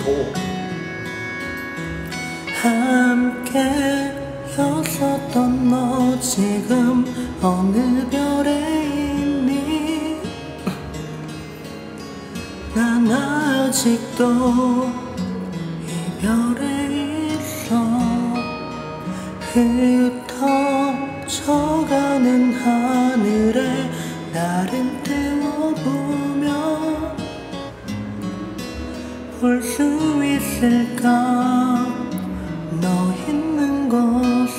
함께였었던 너 지금 어느 별에 있니? 난 아직도 이 별에 있어. 흩어져가는 하늘에 나를 태워보며 볼 수 있을까 너 있는 곳에.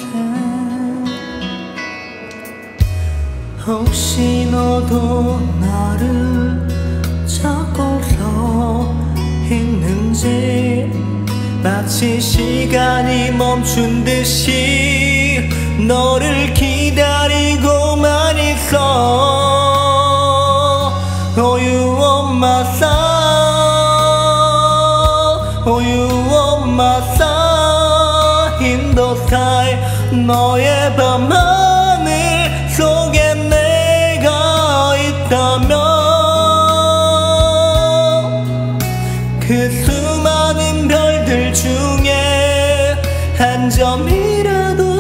혹시 너도 나를 찾고서 있는지. 마치 시간이 멈춘 듯이 너를 기다리고만 있어. Oh, you want my side, oh, you want my side in the sky. 너의 밤하늘 속에 내가 있다면 그 수많은 별들 중에 한 점이라도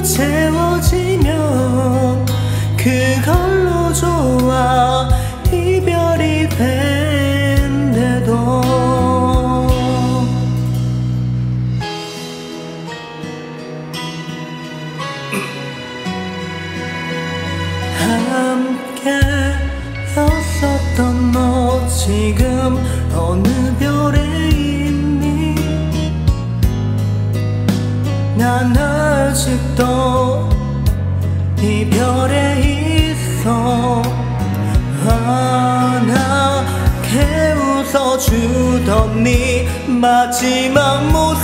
채워지면 그걸로 좋아. 이별이 된대도 함께였었던 너 지금 어느 별에 있니? 난 아직도 이 별에 있어. 환하게 웃어주던 네 마지막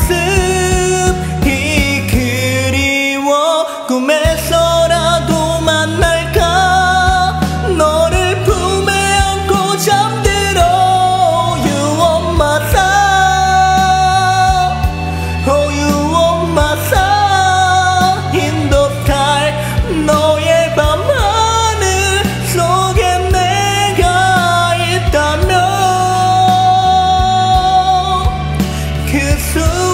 모습이 그리워. 꿈에서라도 만날까 너를 품에 안고 잠들어. You want my side, oh, you want my side in the sky. 너의 밤하늘 속에 내가 있다면 그